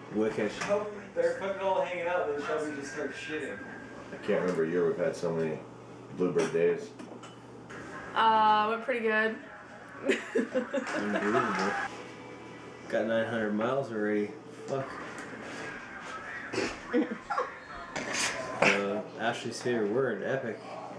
Wicked. They're fucking all hanging out, and then Shelby just starts shitting. I can't remember a year we've had so many bluebird days. Went pretty good. Unbelievable. Got 900 miles already. Fuck. Ashley's favorite word, epic.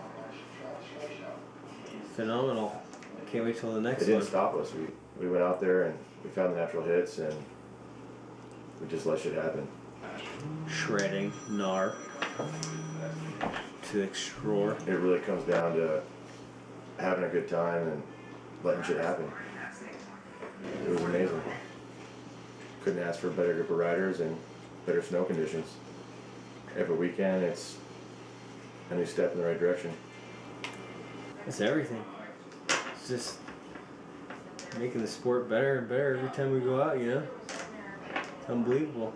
Phenomenal. Can't wait till the next It didn't one. stop us. We went out there and we found the natural hits and we just let shit happen. Shredding, gnar, to explore. It really comes down to having a good time and letting shit happen. It was amazing. Couldn't ask for a better group of riders and better snow conditions. Every weekend it's a new step in the right direction. It's everything. It's just making the sport better and better every time we go out, you know? It's unbelievable.